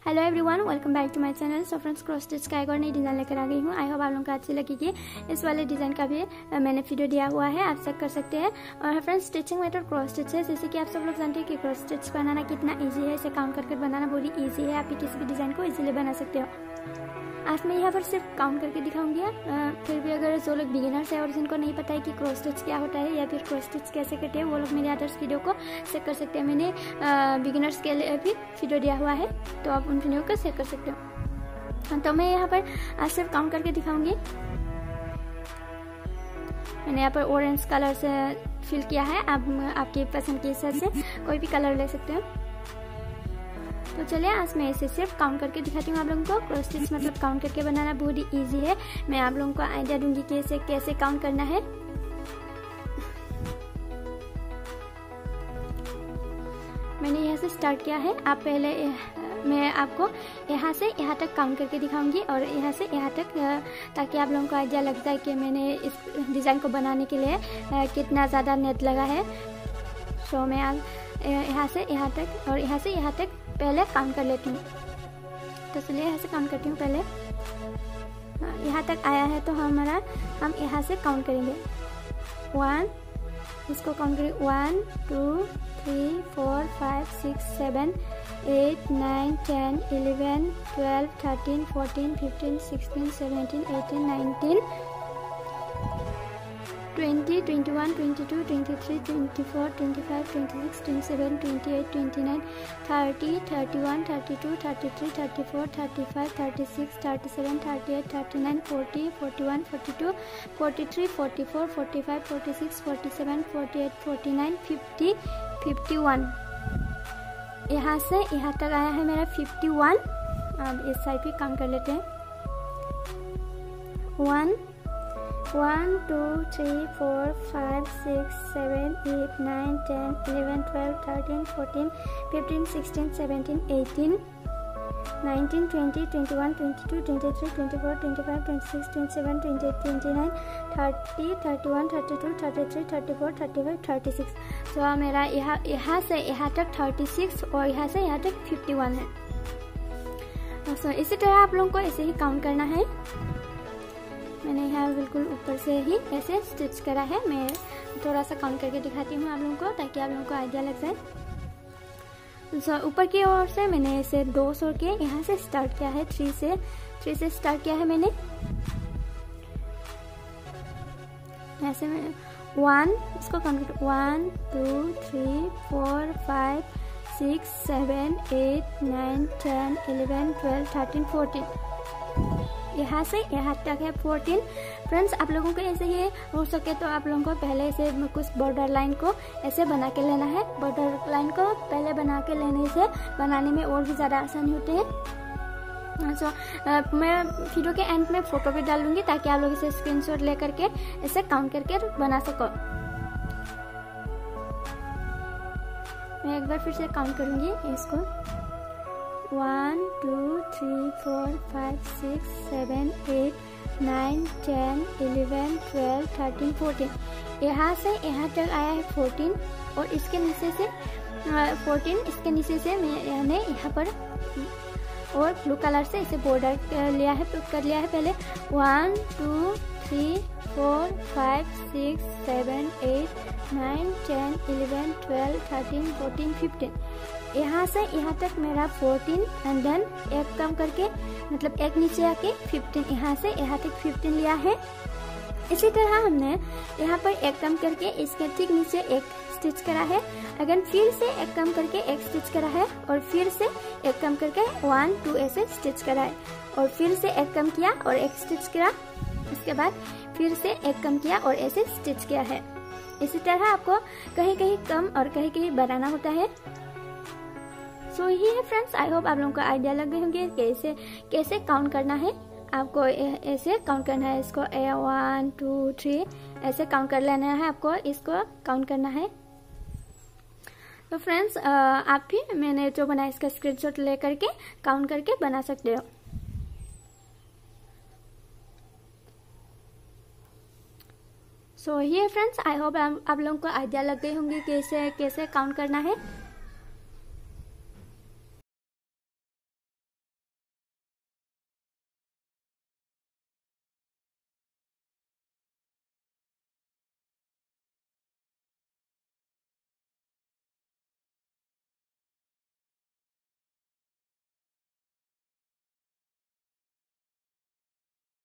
Hello everyone, welcome back to my channel. So friends, cross stitch का एक और नई डिज़ाइन लेकर आ गई हूँ। आई होप आप लोगों को अच्छी लगेगी। इस वाले डिज़ाइन का भी मैंने वीडियो दिया हुआ है, आप चेक कर सकते हैं। और friends, stitching method cross stitch है। जैसे कि आप सब लोग जानते हैं कि क्रॉस स्टिच बनाना कितना ईजी है। इसे काउंट करके बनाना बहुत ही ईजी है। आप किसी भी डिज़ाइन को ईजिली बना सकते हो। आज मैं यहाँ पर सिर्फ काउंट करके दिखाऊंगी। फिर भी अगर जो लोग बिगिनर्स है और जिनको नहीं पता है कि क्रॉस स्टिच क्या होता है या फिर क्रॉस स्टिच कैसे करते हैं, वो लोग मेरे अदर्स वीडियो को चेक कर सकते हैं। मैंने बिगिनर्स के लिए भी वीडियो दिया हुआ है, तो आप उन वीडियो को चेक कर सकते हो। तो मैं यहाँ पर आज सिर्फ काउंट करके दिखाऊंगी। मैंने यहाँ पर ऑरेंज कलर से फिल किया है। आप आपकी पसंद के हिसाब से कोई भी कलर ले सकते हो। तो चलिए, आज मैं इसे सिर्फ काउंट करके दिखाती हूँ आप लोगों को। क्रॉस स्टिच मतलब काउंट करके बनाना बहुत ही ईजी है। मैं आप लोगों को आइडिया दूंगी कि इसे कैसे काउंट करना है। मैंने यहाँ से स्टार्ट किया है। आप पहले मैं आपको यहाँ से यहाँ तक काउंट करके दिखाऊंगी और यहाँ से यहाँ तक, ताकि आप लोगों को आइडिया लगता है कि मैंने इस डिज़ाइन को बनाने के लिए कितना ज़्यादा नेट लगा है। सो मैं यहाँ से यहाँ तक और यहाँ से यहाँ तक पहले काउंट कर लेती हूँ। तो चलिए यहाँ से काउंट करती हूँ। पहले यहाँ तक आया है तो हम यहाँ से काउंट करेंगे। 1, इसको काउंट करेंगे 1 2 3 4 5 6 7 8 9 10 11 12 13 14 15 16 17 18 19 20 21 22 23 24 25 26 27 28 29 30 31 32 33 34 35 36 37 38 39 40 41 42 43 44 45 46 47 48 49 50 51। यहाँ से यहाँ तक आया है मेरा 51। अब इस साइड भी काउंट कर लेते हैं। 1 2 3 4 5 6 7 8 9 10 11 12 13 14 15 16 17 18 19 20 21 22 23 24 25 26 27 28 29 30 31 32 33 34 35 36। तो मेरा यहाँ से यहाँ तक 36 और यहाँ से यहाँ तक 51 है। सो इसी तरह आप लोगों को ऐसे ही काउंट करना है। मैंने यहाँ बिल्कुल ऊपर से ही ऐसे स्टिच करा है। मैं थोड़ा सा काउंट करके दिखाती हूँ आप लोगों को, ताकि आप लोगों को आइडिया लग जाए। ऊपर की ओर से मैंने इसे 2 छोड़ के यहाँ से स्टार्ट किया है। 3 से स्टार्ट किया है मैंने। ऐसे में 1, इसको काउंट कर 1 2 3 4 5 6 7 8 9 10 11 12 13 14। यहाँ से यहाँ तक है 14। फ्रेंड्स, आप लोगों को ऐसे ही हो सके तो आप लोगों को पहले से कुछ बॉर्डर लाइन को ऐसे बना के लेना है। बॉर्डर लाइन को पहले बना के लेने से बनाने में और भी ज़्यादा आसानी होते हैं। सो मैं वीडियो के एंड में फोटो भी डाल दूंगी, ताकि आप लोग इसे स्क्रीनशॉट ले करके इसे काउंट करके बना सको। मैं एक बार फिर से काउंट करूँगी इसको। 1 2 3 4 5 6 7 8 9 10 11 12 13 14। यहाँ से यहाँ तक आया है 14 और इसके नीचे से 14, इसके नीचे से मैंने यहाँ पर और ब्लू कलर से इसे बॉर्डर लिया है, कर लिया है पहले। 1 2 3 4 5 6 7 8 9 10 11 12 13 14 15। यहाँ से यहाँ तक मेरा 14 एंड देन एक कम करके, मतलब एक नीचे आके 15। यहाँ से यहाँ तक 15 लिया है। इसी तरह हमने यहाँ पर एक कम करके इसके ठीक नीचे एक स्टिच करा है। अगर फिर से एक कम करके एक स्टिच करा है और फिर से एक कम करके 1 2 ऐसे स्टिच करा है और फिर से एक कम किया और एक स्टिच करा। इसके बाद फिर से एक कम किया और ऐसे स्टिच किया है। इसी तरह आपको कहीं कहीं कम और कहीं कहीं बढ़ाना होता है। सो ये है फ्रेंड्स, आई होप आप लोगों को आइडिया लग गए होंगे कैसे काउंट करना है। आपको ऐसे काउंट करना है। इसको 1 2 3 ऐसे काउंट कर लेना है। आपको इसको काउंट करना है। तो फ्रेंड्स, आप भी मैंने जो बनाया इसका स्क्रीनशॉट ले करके काउंट करके बना सकते हो। सो ये फ्रेंड्स, आई होप आप लोगों को आइडिया लग गए होंगे कैसे काउंट करना है।